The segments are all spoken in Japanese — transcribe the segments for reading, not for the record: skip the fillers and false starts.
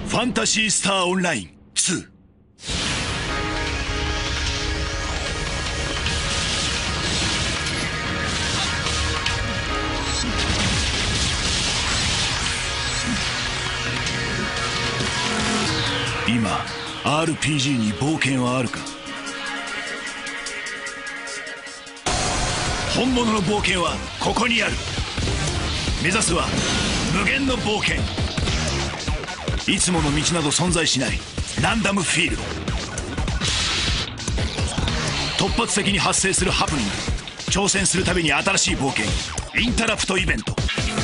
ファンタシースターオンライン2。今 RPG に冒険はあるか。本物の冒険はここにある。目指すは無限の冒険。いつもの道など存在しないランダムフィールド。突発的に発生するハプニング。挑戦するたびに新しい冒険。インタラプトイベント。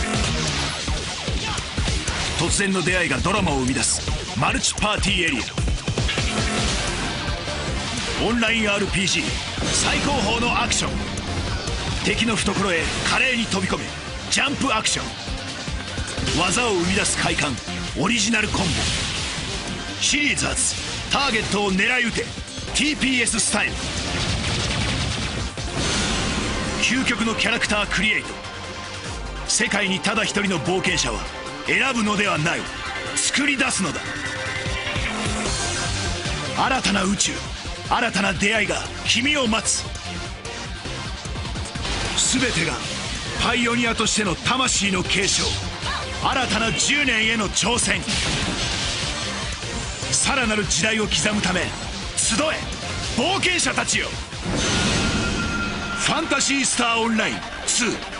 突然の出会いがドラマを生み出すマルチパーティーエリア。オンライン RPG 最高峰のアクション。敵の懐へ華麗に飛び込めジャンプアクション。技を生み出す快感。オリジナルコンボ。シリーズ初ターゲットを狙い撃て TPS スタイル。究極のキャラクタークリエイト。世界にただ一人の冒険者は選ぶのではない、作り出すのだ。新たな宇宙、新たな出会いが君を待つ。全てがパイオニアとしての魂の継承。新たな10年への挑戦。さらなる時代を刻むため集え冒険者たちよ。ファンタシースターオンライン2。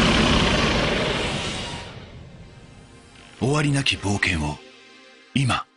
終わりなき冒険を今。